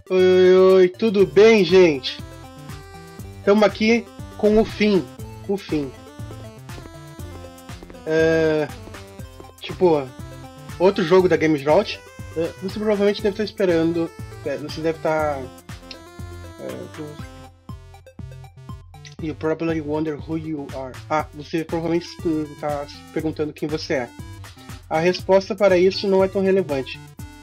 Oi, oi, oi, tudo bem, gente? Estamos aqui com o fim. O fim. É, tipo, outro jogo da Games Jolt. Você provavelmente deve estar esperando. Você deve estar. You probably wonder who you are. Você provavelmente está se perguntando quem você é. A resposta para isso não é tão relevante.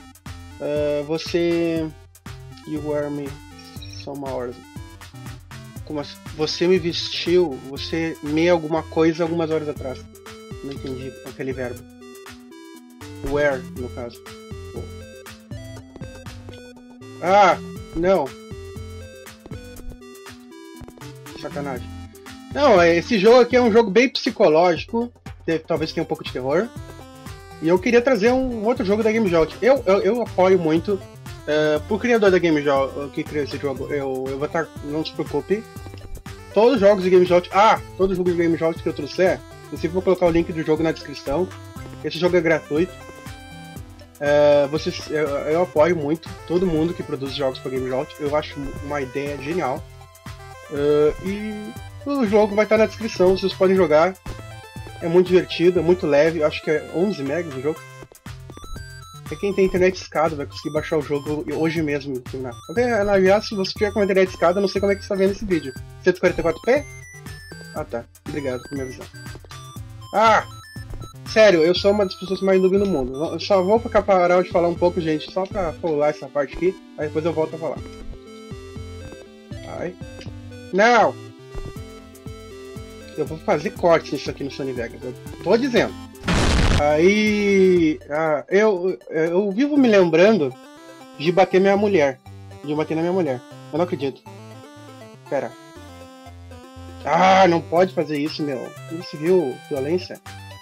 Você. You wear me some hours. Você me vestiu, você me alguma coisa algumas horas atrás. Não entendi aquele verbo. Wear, no caso. Não. Sacanagem. Não, esse jogo aqui é um jogo bem psicológico. Talvez tenha um pouco de terror. E eu queria trazer um outro jogo da Game Jolt. Eu apoio muito. Pro criador da Game Jolt que criou esse jogo, eu vou estar. Não se preocupe. Todos os jogos de Game Jolt. Todos os jogos de Game Jolt que eu trouxer. Eu sempre vou colocar o link do jogo na descrição. Esse jogo é gratuito. Eu apoio muito todo mundo que produz jogos para Game Jolt. Eu acho uma ideia genial. E o jogo vai estar na descrição. Vocês podem jogar. É muito divertido, é muito leve. Eu acho que é 11 megas o jogo. Quem tem internet escada vai conseguir baixar o jogo hoje mesmo. Aliás, se você tiver com internet escada, eu não sei como é que você está vendo esse vídeo. 144p? Tá. Obrigado por me avisar. Sério, eu sou uma das pessoas mais noob no mundo. Eu só vou parar de falar um pouco, gente, só pra pular essa parte aqui. Aí depois eu volto a falar. Não! Eu vou fazer cortes nisso aqui no Sony Vegas. Eu tô dizendo. Eu vivo me lembrando de bater minha mulher. De bater na minha mulher. Eu não acredito. Pera. Não pode fazer isso, meu. Você viu violência?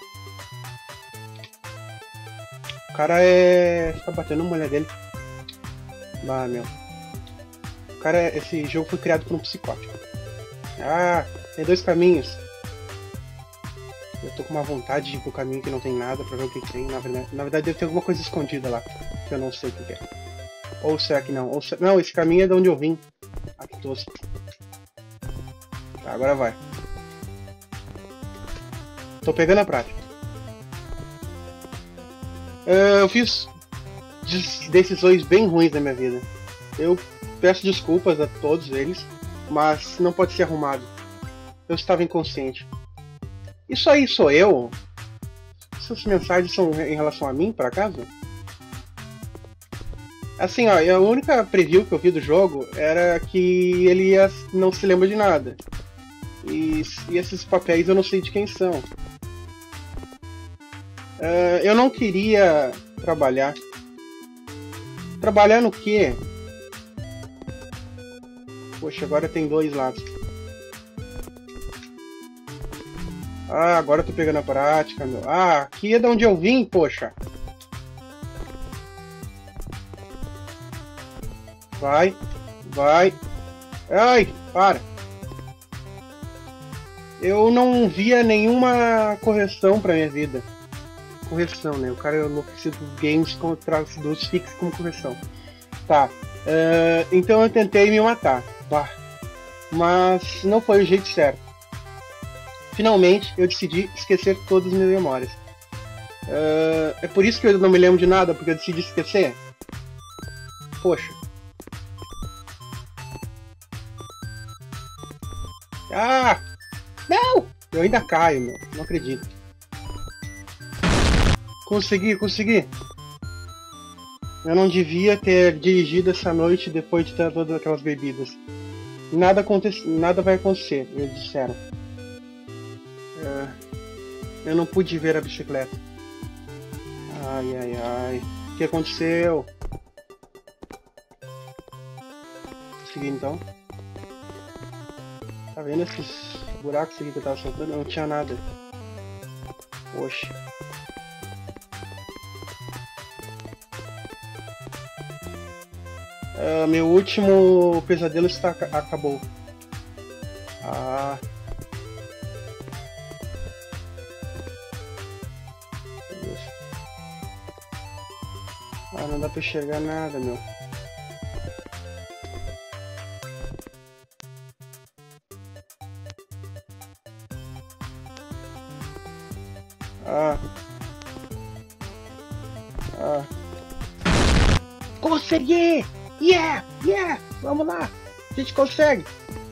O cara fica batendo na mulher dele. Meu. Esse jogo foi criado por um psicótico. Tem dois caminhos. Eu tô com uma vontade de ir pro caminho que não tem nada pra ver o que tem. Na verdade deve ter alguma coisa escondida lá. Que eu não sei o que é. Ou será que não? Não, esse caminho é de onde eu vim. Que tosco. Tá, agora vai. Tô pegando a prática. Eu fiz decisões bem ruins na minha vida. Eu peço desculpas a todos eles, mas não pode ser arrumado. Eu estava inconsciente. Isso aí sou eu? Essas mensagens são em relação a mim, por acaso? Assim, a única preview que eu vi do jogo era que ele não se lembra de nada. E esses papéis eu não sei de quem são. Eu não queria trabalhar. Trabalhar no quê? Poxa, agora tem dois lados. Agora eu tô pegando a prática, meu. Aqui é de onde eu vim, poxa. Vai. Ai, para. Eu não via nenhuma correção pra minha vida. Correção, né? O cara enlouquecido dos games traz dos fix como correção. Tá. Então eu tentei me matar. Mas não foi o jeito certo. Finalmente, eu decidi esquecer todas as minhas memórias. É por isso que eu não me lembro de nada, porque eu decidi esquecer? Poxa. Não! Eu ainda caio, meu. Não acredito. Consegui. Eu não devia ter dirigido essa noite depois de ter todas aquelas bebidas. Nada vai acontecer, eles disseram. Eu não pude ver a bicicleta. Ai. O que aconteceu? Consegui então. Tá vendo esses buracos aqui que eu tava soltando? Não tinha nada. Poxa. Meu último pesadelo acabou. Não dá pra enxergar nada, meu. Ah. Ah. Consegui! Yeah! Yeah! Vamos lá! A gente consegue!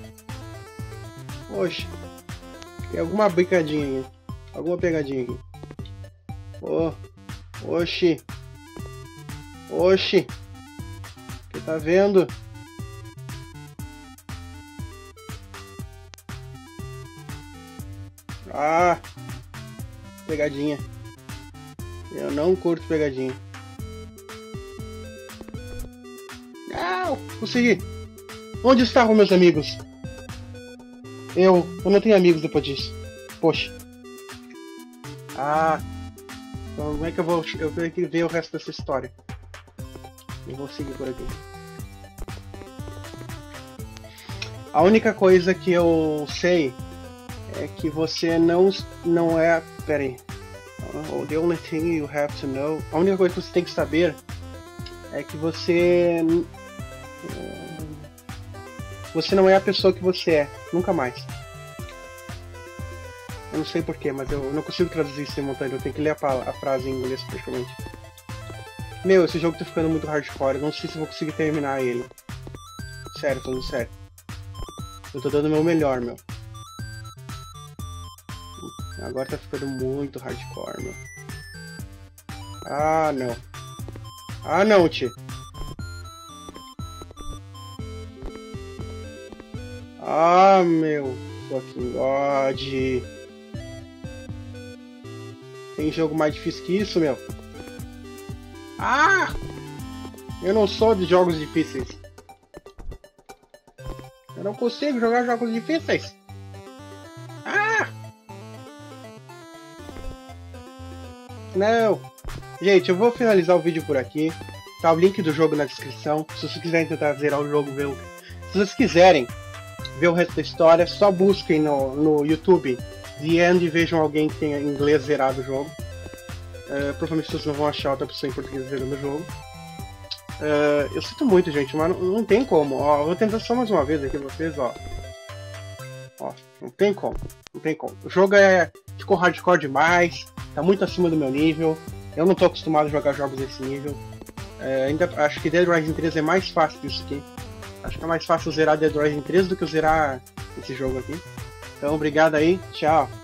Oxe. Tem alguma brincadinha aqui. Alguma pegadinha aqui. Oh. Oxi. Oxi. Você tá vendo? Ah. Pegadinha. Eu não curto pegadinha. Não! Consegui! Onde estavam meus amigos? Eu não tenho amigos depois disso. Poxa. Ah. Então como é que eu vou... Eu tenho que ver o resto dessa história. Eu vou seguir por aqui. A única coisa que eu sei é que você não é... Pera aí. The only thing you have to know... A única coisa que você tem que saber é que você não é a pessoa que você é. Nunca mais. Eu não sei porquê, mas eu não consigo traduzir simultâneo. Eu tenho que ler a frase em inglês praticamente. Meu, esse jogo tá ficando muito hardcore. Eu não sei se eu vou conseguir terminar ele. Sério, tô sério. Eu tô dando o meu melhor, meu. Agora tá ficando muito hardcore, meu. Ah, não. Ah, não, tio. Ah, meu fucking god. Tem jogo mais difícil que isso, meu? Ah! Eu não sou de jogos difíceis. Eu não consigo jogar jogos difíceis. Ah! Não. Gente, eu vou finalizar o vídeo por aqui. Tá o link do jogo na descrição. Se vocês quiserem tentar zerar o jogo, se vocês quiserem ver o resto da história, só busquem no YouTube The End e vejam alguém que tenha em inglês zerado o jogo. Provavelmente vocês não vão achar outra pessoa em português zerando o jogo. Eu sinto muito, gente, mas não tem como. Ó, eu vou tentar só mais uma vez aqui pra vocês, ó. Ó, não tem como. Não tem como. O jogo ficou hardcore demais, tá muito acima do meu nível. Eu não tô acostumado a jogar jogos desse nível. Ainda acho que Dead Rising 3 é mais fácil disso aqui. Acho que é mais fácil zerar Dead Rising 3 do que zerar esse jogo aqui. Então, obrigado aí, tchau.